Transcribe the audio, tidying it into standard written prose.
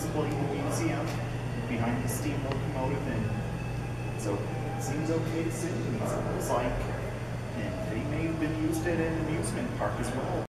visible in the museum behind the steam locomotive, and so it seems okay to sit in these, it looks like. And they may have been used at an amusement park as well.